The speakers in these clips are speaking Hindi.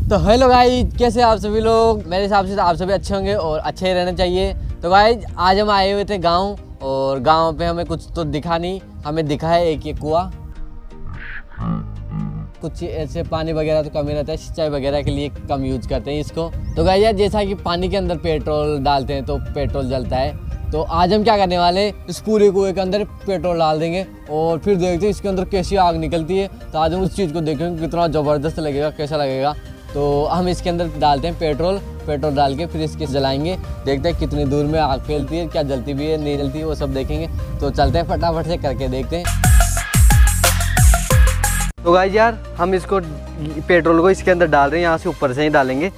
तो हेलो गाइस, कैसे आप सभी लोग। मेरे हिसाब से तो आप सभी अच्छे होंगे और अच्छे ही रहना चाहिए। तो गाइस आज हम आए हुए थे गांव, और गांव पे हमें कुछ तो दिखा नहीं, हमें दिखा है एक ये कुआं। कुछ ऐसे पानी वगैरह तो कम ही रहता है, सिंचाई वगैरह के लिए कम यूज करते हैं इसको। तो गाइस यार, जैसा कि पानी के अंदर पेट्रोल डालते हैं तो पेट्रोल जलता है, तो आज हम क्या करने वाले, इस पूरे कुएं के अंदर पेट्रोल डाल देंगे और फिर देखते हैं इसके अंदर कैसी आग निकलती है। तो आज हम उस चीज़ को देखेंगे कितना ज़बरदस्त लगेगा, कैसा लगेगा। तो हम इसके अंदर डालते हैं पेट्रोल डाल के फिर इसके जलाएंगे, देखते हैं कितनी दूर में आग फैलती है, क्या जलती भी है नहीं जलती है, वो सब देखेंगे। तो चलते हैं फटाफट से करके देखते हैं। तो गाइस यार, हम इसको पेट्रोल को इसके अंदर डाल रहे हैं, यहाँ से ऊपर से ही डालेंगे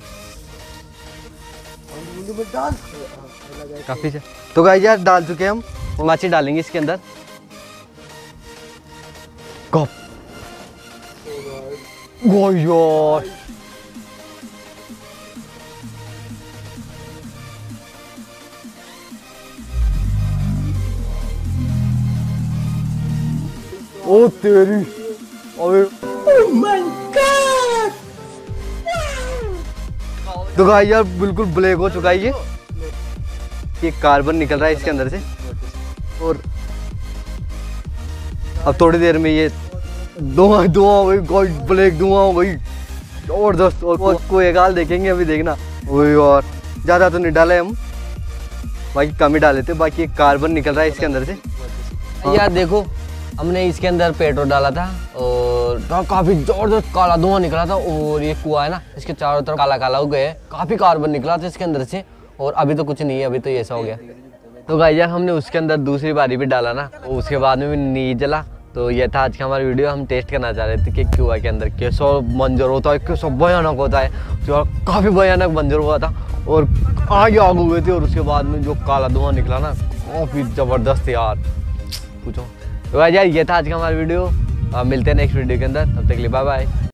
काफी से। तो गाइस यार डाल चुके हैं हम, माची डालेंगे इसके अंदर। गप यार, ओ तेरी, ओह माय गॉड। तो गाइस यार बिल्कुल ब्लैक हो चुका है ये कार्बन निकल रहा है इसके अंदर से, और अब थोड़ी देर में ये धुआं हो गई, ब्लैक धुआं हो गई जबरदस्त। और कोई एक हाल देखेंगे अभी, देखना। वही, और ज़्यादा तो नहीं डाले हम, बाकी कम ही डाले थे। बाकी एक कार्बन निकल रहा है इसके अंदर से। यार देखो, हमने इसके अंदर पेट्रोल डाला था और तो काफ़ी ज़बरदस्त काला धुआं निकला था, और ये कुआं है ना, इसके चारों तरफ काला काला हो गया, काफ़ी कार्बन निकला था इसके अंदर से। और अभी तो कुछ नहीं है, अभी तो ये ऐसा हो गया। तो गाइस यार, हमने उसके अंदर दूसरी बारी भी डाला ना, और उसके बाद में भी नहीं जला। तो ये था आज का हमारा वीडियो। हम टेस्ट करना चाह रहे थे कि कुआं के अंदर कैसा मंजर होता है, कैसा भयानक होता है। तो काफ़ी भयानक मंजर हुआ था, और आगे आग हो गई थी, और उसके बाद में जो काला धुआं निकला ना, काफ़ी ज़बरदस्त यार, पूछो। तो गाइस यार, ये था आज का हमारा वीडियो। मिलते हैं नेक्स्ट वीडियो के अंदर, तब तक के लिए बाय बाय।